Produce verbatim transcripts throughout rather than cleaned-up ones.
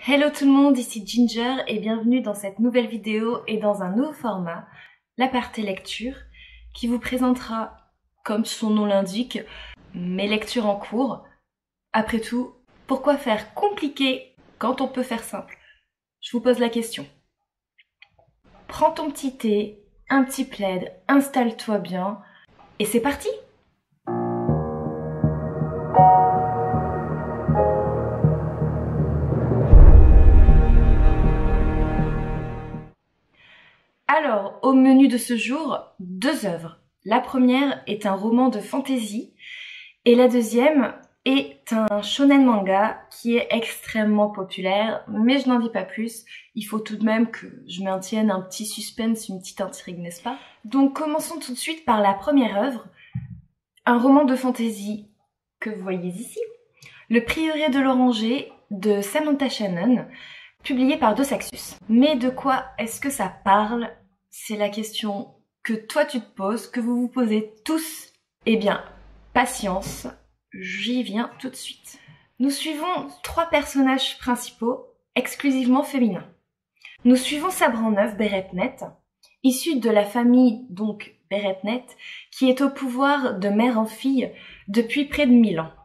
Hello tout le monde, ici Ginger et bienvenue dans cette nouvelle vidéo et dans un nouveau format, l'aparté lecture, qui vous présentera, comme son nom l'indique, mes lectures en cours. Après tout, pourquoi faire compliqué quand on peut faire simple? Je vous pose la question. Prends ton petit thé, un petit plaid, installe-toi bien et c'est parti! Alors, au menu de ce jour, deux œuvres. La première est un roman de fantasy et la deuxième est un shonen manga qui est extrêmement populaire, mais je n'en dis pas plus. Il faut tout de même que je maintienne un petit suspense, une petite intrigue, n'est-ce pas? Donc commençons tout de suite par la première œuvre, un roman de fantasy que vous voyez ici, Le Prieuré de l'Oranger de Samantha Shannon, publié par Dos Saxus. Mais de quoi est-ce que ça parle? C'est la question que toi tu te poses, que vous vous posez tous. Eh bien, patience, j'y viens tout de suite. Nous suivons trois personnages principaux, exclusivement féminins. Nous suivons Sabran-neuf Beretnet, issue de la famille donc Beretnet, qui est au pouvoir de mère en fille depuis près de mille ans.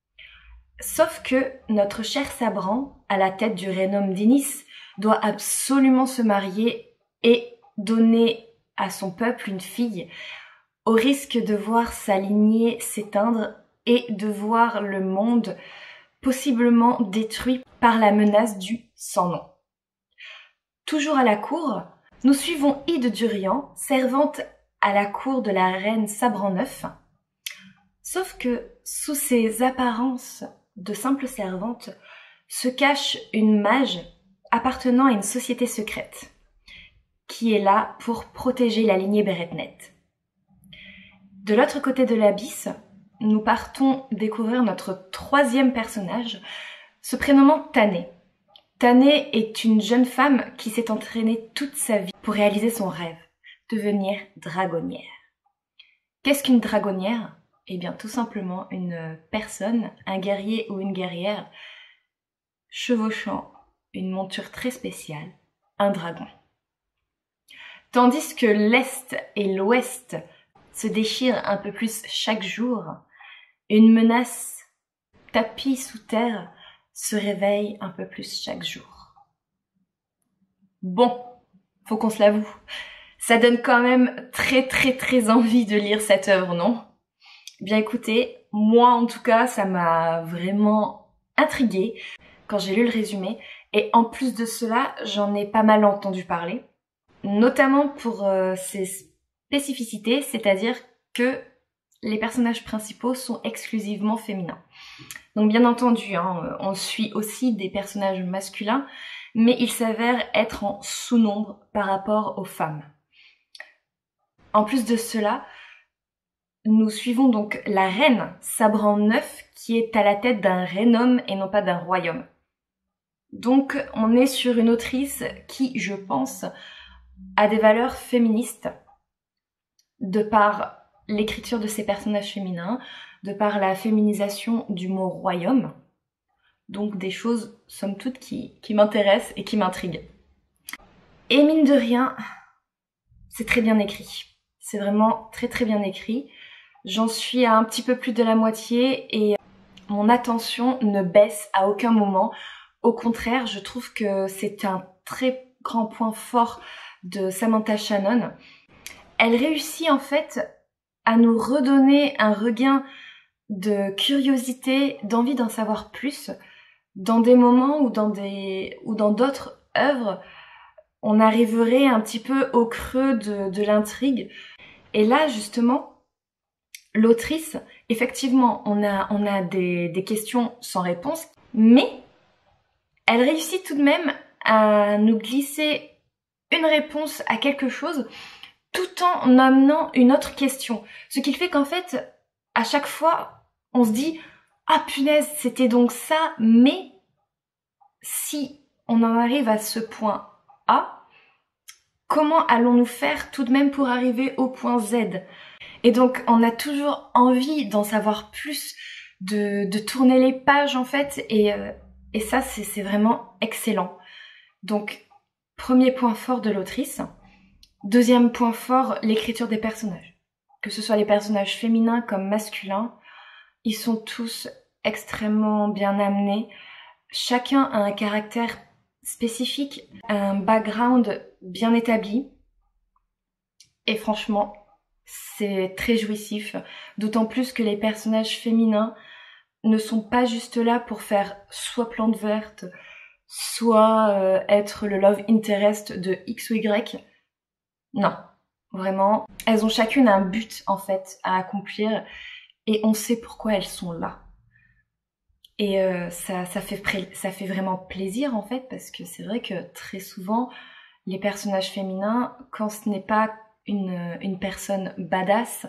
Sauf que notre cher Sabran, à la tête du Renom d'Inis, doit absolument se marier et donner à son peuple une fille, au risque de voir sa lignée s'éteindre et de voir le monde possiblement détruit par la menace du sans-nom. Toujours à la cour, nous suivons Ide Durian, servante à la cour de la reine Sabran-neuf, sauf que sous ses apparences de simple servante se cache une mage appartenant à une société secrète qui est là pour protéger la lignée Beretnet. De l'autre côté de l'abysse, nous partons découvrir notre troisième personnage, se prénommant Tané. Tané est une jeune femme qui s'est entraînée toute sa vie pour réaliser son rêve, devenir dragonnière. Qu'est-ce qu'une dragonnière? Eh bien, tout simplement une personne, un guerrier ou une guerrière, chevauchant une monture très spéciale, un dragon. Tandis que l'Est et l'Ouest se déchirent un peu plus chaque jour, une menace tapie sous terre se réveille un peu plus chaque jour. Bon, faut qu'on se l'avoue, ça donne quand même très très très envie de lire cette œuvre, non? Bien écoutez, moi en tout cas, ça m'a vraiment intriguée quand j'ai lu le résumé. Et en plus de cela, j'en ai pas mal entendu parler, notamment pour euh, ses spécificités, c'est-à-dire que les personnages principaux sont exclusivement féminins. Donc bien entendu, hein, on suit aussi des personnages masculins, mais ils s'avèrent être en sous-nombre par rapport aux femmes. En plus de cela, nous suivons donc la reine Sabran-neuf qui est à la tête d'un Renom et non pas d'un royaume. Donc on est sur une autrice qui, je pense, a des valeurs féministes de par l'écriture de ses personnages féminins, de par la féminisation du mot royaume. Donc des choses, somme toute, qui, qui m'intéressent et qui m'intriguent. Et mine de rien, c'est très bien écrit. C'est vraiment très très bien écrit. J'en suis à un petit peu plus de la moitié et mon attention ne baisse à aucun moment. Au contraire, je trouve que c'est un très grand point fort de Samantha Shannon. Elle réussit en fait à nous redonner un regain de curiosité, d'envie d'en savoir plus, dans des moments ou dans des ou dans d'autres œuvres, on arriverait un petit peu au creux de, de l'intrigue. Et là, justement, l'autrice, effectivement, on a, on a des, des questions sans réponse, mais elle réussit tout de même à nous glisser une réponse à quelque chose tout en amenant une autre question. Ce qui fait qu'en fait, à chaque fois, on se dit « Ah punaise, c'était donc ça, mais si on en arrive à ce point A, comment allons-nous faire tout de même pour arriver au point Z ?» Et donc, on a toujours envie d'en savoir plus, de, de tourner les pages en fait, et, euh, Et ça, c'est vraiment excellent. Donc, premier point fort de l'autrice. Deuxième point fort, l'écriture des personnages. Que ce soit les personnages féminins comme masculins, ils sont tous extrêmement bien amenés. Chacun a un caractère spécifique, un background bien établi. Et franchement, c'est très jouissif. D'autant plus que les personnages féminins ne sont pas juste là pour faire soit plante verte, soit euh, être le love interest de X ou Y. Non, vraiment, elles ont chacune un but en fait à accomplir et on sait pourquoi elles sont là. Et euh, ça, ça, fait, ça fait vraiment plaisir en fait, parce que c'est vrai que très souvent, les personnages féminins, quand ce n'est pas une, une personne badass,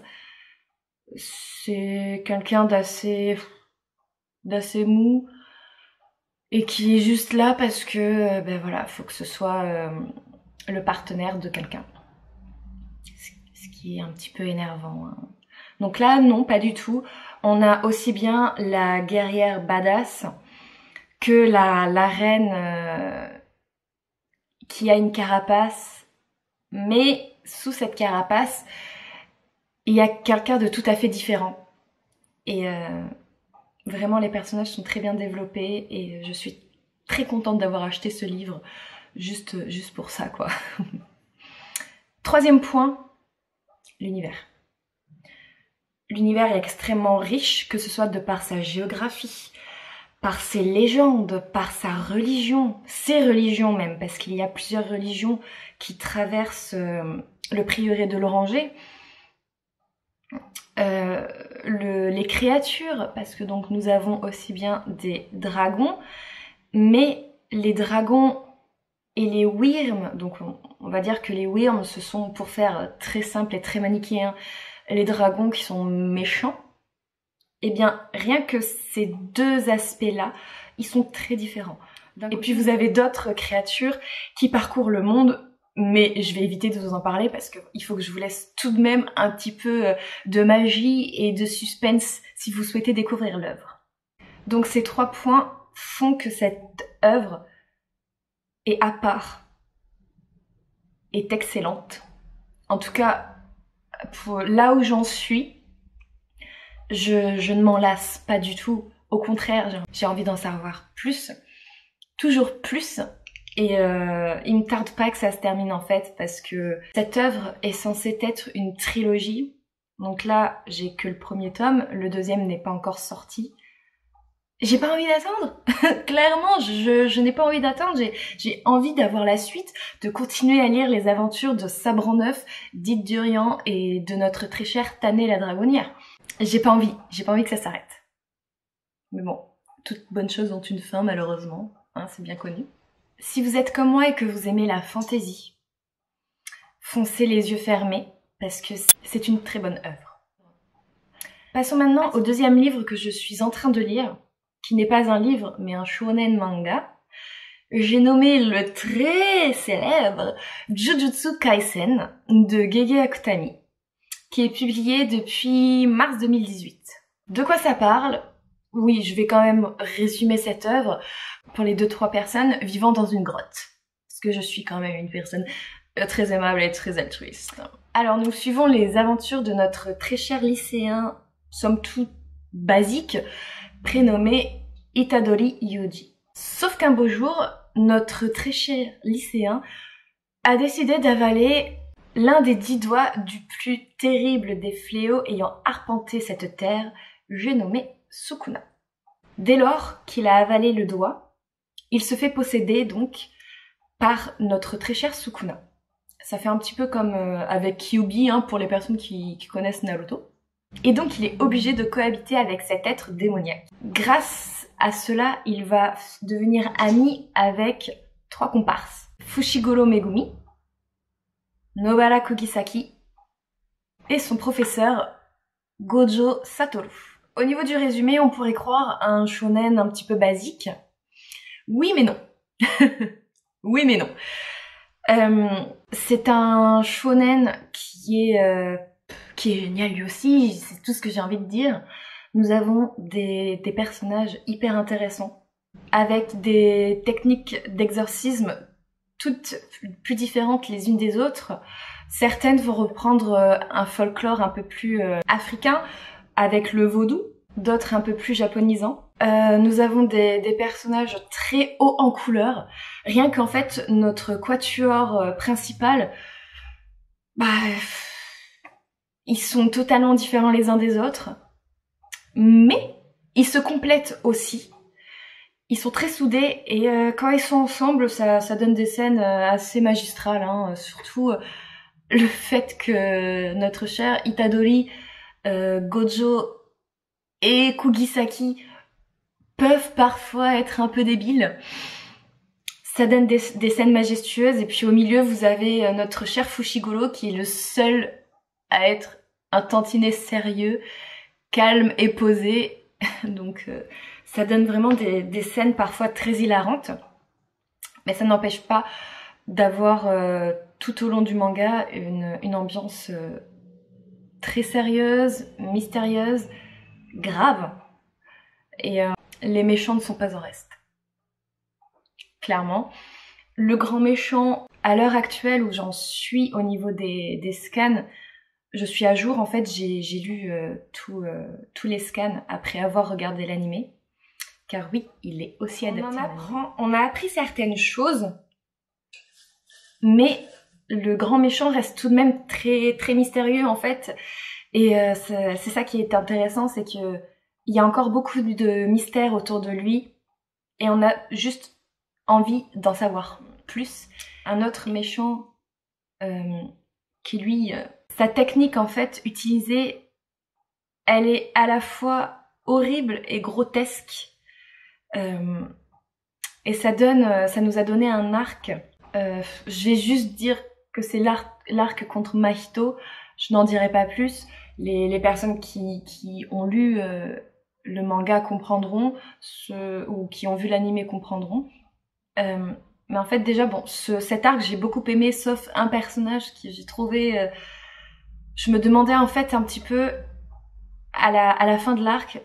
c'est quelqu'un d'assez d'assez mou et qui est juste là parce que ben voilà, faut que ce soit euh, le partenaire de quelqu'un. Ce qui est un petit peu énervant. Hein. Donc là, non, pas du tout. On a aussi bien la guerrière badass que la, la reine euh, qui a une carapace, mais sous cette carapace, il y a quelqu'un de tout à fait différent. Et euh, vraiment, les personnages sont très bien développés et je suis très contente d'avoir acheté ce livre juste, juste pour ça, quoi. Troisième point, l'univers. L'univers est extrêmement riche, que ce soit de par sa géographie, par ses légendes, par sa religion, ses religions même, parce qu'il y a plusieurs religions qui traversent euh, le prieuré de l'Oranger. Euh, le, les créatures, parce que donc nous avons aussi bien des dragons, mais les dragons et les wyrms, donc on, on va dire que les wyrms, ce sont, pour faire très simple et très manichéen, les dragons qui sont méchants. Eh bien, rien que ces deux aspects-là, ils sont très différents. Et puis vous avez d'autres créatures qui parcourent le monde, mais je vais éviter de vous en parler parce qu'il faut que je vous laisse tout de même un petit peu de magie et de suspense si vous souhaitez découvrir l'œuvre. Donc ces trois points font que cette œuvre est à part, est excellente. En tout cas, pour là où j'en suis, je, je ne m'en lasse pas du tout. Au contraire, j'ai envie d'en savoir plus, toujours plus. Et euh, il me tarde pas que ça se termine en fait, parce que cette œuvre est censée être une trilogie. Donc là, j'ai que le premier tome, le deuxième n'est pas encore sorti. J'ai pas envie d'attendre. Clairement, je, je n'ai pas envie d'attendre. J'ai, j'ai envie d'avoir la suite, de continuer à lire les aventures de Sabre-en-Neuf, d'Yde Durian et de notre très chère Tannée la Dragonnière. J'ai pas envie, j'ai pas envie que ça s'arrête. Mais bon, toutes bonnes choses ont une fin malheureusement, hein, c'est bien connu. Si vous êtes comme moi et que vous aimez la fantaisie, foncez les yeux fermés parce que c'est une très bonne œuvre. Passons maintenant au deuxième livre que je suis en train de lire, qui n'est pas un livre mais un shonen manga. J'ai nommé le très célèbre Jujutsu Kaisen de Gege Akutami, qui est publié depuis mars deux mille dix-huit. De quoi ça parle ? Oui, je vais quand même résumer cette œuvre pour les deux trois personnes vivant dans une grotte. Parce que je suis quand même une personne très aimable et très altruiste. Alors nous suivons les aventures de notre très cher lycéen, somme toute basique, prénommé Itadori Yuji. Sauf qu'un beau jour, notre très cher lycéen a décidé d'avaler l'un des dix doigts du plus terrible des fléaux ayant arpenté cette terre, j'ai nommé Sukuna. Dès lors qu'il a avalé le doigt, il se fait posséder donc par notre très cher Sukuna. Ça fait un petit peu comme euh, avec Kyuubi, hein, pour les personnes qui, qui connaissent Naruto. Et donc il est obligé de cohabiter avec cet être démoniaque. Grâce à cela, il va devenir ami avec trois comparses. Fushiguro Megumi, Nobara Kugisaki et son professeur Gojo Satoru. Au niveau du résumé, on pourrait croire à un shonen un petit peu basique. Oui mais non. Oui mais non. Euh, c'est un shonen qui est, euh, qui est génial lui aussi, c'est tout ce que j'ai envie de dire. Nous avons des, des personnages hyper intéressants. avec des techniques d'exorcisme toutes plus différentes les unes des autres. Certaines vont reprendre un folklore un peu plus euh, africain avec le vaudou, d'autres un peu plus japonisants. Euh, nous avons des, des personnages très hauts en couleur. Rien qu'en fait, notre quatuor euh, principal, bah, ils sont totalement différents les uns des autres. Mais ils se complètent aussi. Ils sont très soudés et euh, quand ils sont ensemble, ça, ça donne des scènes euh, assez magistrales. Hein. Surtout euh, le fait que notre cher Itadori, euh, Gojo et Kugisaki peuvent parfois être un peu débiles. Ça donne des, des scènes majestueuses et puis au milieu vous avez euh, notre cher Fushiguro qui est le seul à être un tantinet sérieux, calme et posé. Donc euh, ça donne vraiment des, des scènes parfois très hilarantes, mais ça n'empêche pas d'avoir euh, tout au long du manga une, une ambiance euh, très sérieuse, mystérieuse, grave, et euh, les méchants ne sont pas en reste. Clairement. Le grand méchant, à l'heure actuelle où j'en suis au niveau des, des scans, je suis à jour, en fait j'ai lu euh, tout, euh, tous les scans après avoir regardé l'animé. Car oui, il est aussi adapté. On en apprend, on a appris certaines choses, mais le grand méchant reste tout de même très très mystérieux en fait. Et euh, c'est ça qui est intéressant, c'est que il y a encore beaucoup de mystères autour de lui, et on a juste envie d'en savoir plus. Un autre méchant euh, qui lui, euh, sa technique en fait utilisée, elle est à la fois horrible et grotesque. Euh, et ça donne, ça nous a donné un arc. Euh, je vais juste dire que c'est l'arc contre Mahito. Je n'en dirai pas plus. Les, les personnes qui, qui ont lu euh, le manga comprendront, ce, ou qui ont vu l'anime comprendront. Euh, mais en fait, déjà, bon, ce, cet arc, j'ai beaucoup aimé, sauf un personnage qui j'ai trouvé. Euh, je me demandais en fait un petit peu à la, à la fin de l'arc.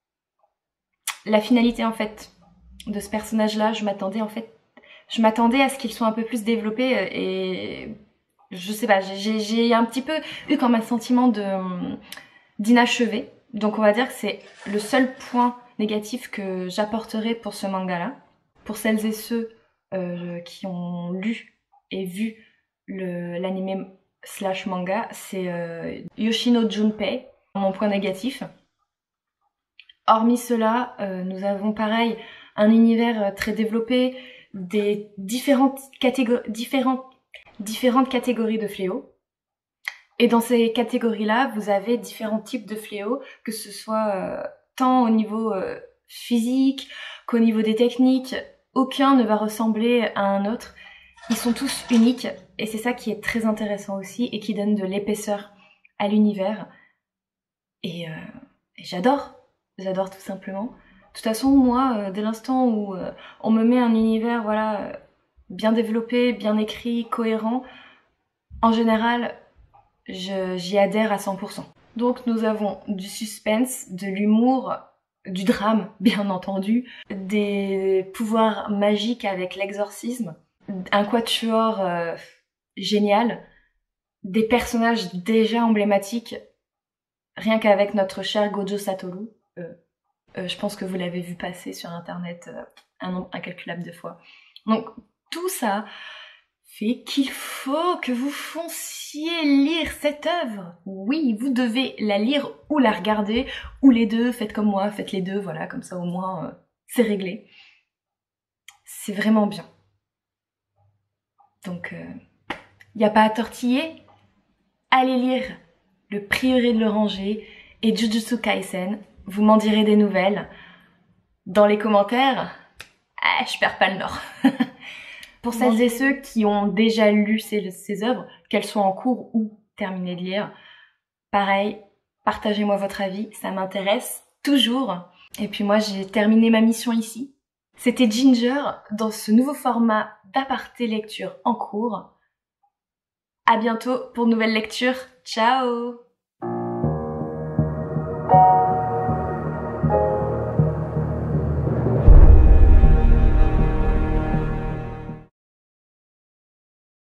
La finalité en fait de ce personnage-là, je m'attendais en fait, je m'attendais à ce qu'il soit un peu plus développé et je sais pas, j'ai un petit peu eu comme un sentiment de d'inachevé. Donc on va dire que c'est le seul point négatif que j'apporterai pour ce manga-là. Pour celles et ceux euh, qui ont lu et vu l'anime slash manga, c'est euh, Yoshino Junpei, mon point négatif. Hormis cela, euh, nous avons pareil un univers très développé, des différentes catégories, différentes, différentes catégories de fléaux. Et dans ces catégories-là, vous avez différents types de fléaux, que ce soit euh, tant au niveau euh, physique qu'au niveau des techniques. Aucun ne va ressembler à un autre. Ils sont tous uniques et c'est ça qui est très intéressant aussi et qui donne de l'épaisseur à l'univers. Et, euh, et j'adore. J'adore tout simplement. De toute façon, moi, euh, dès l'instant où euh, on me met un univers voilà, euh, bien développé, bien écrit, cohérent, en général, j'y adhère à cent pour cent. Donc nous avons du suspense, de l'humour, du drame, bien entendu, des pouvoirs magiques avec l'exorcisme, un quatuor euh, génial, des personnages déjà emblématiques, rien qu'avec notre cher Gojo Satoru. Euh, euh, je pense que vous l'avez vu passer sur internet euh, un nombre incalculable de fois. Donc tout ça fait qu'il faut que vous fonciez lire cette œuvre. Oui, vous devez la lire ou la regarder, ou les deux, faites comme moi, faites les deux, voilà, comme ça au moins euh, c'est réglé. C'est vraiment bien. Donc, il euh, n'y a pas à tortiller. Allez lire Le Prieuré de l'Oranger et Jujutsu Kaisen. Vous m'en direz des nouvelles. Dans les commentaires, ah, je perds pas le nord. Pour celles et ceux qui ont déjà lu ces, ces œuvres, qu'elles soient en cours ou terminées de lire, pareil, partagez-moi votre avis, ça m'intéresse toujours. Et puis moi, j'ai terminé ma mission ici. C'était Ginger dans ce nouveau format d'aparté lecture en cours. À bientôt pour nouvelle lecture. Ciao!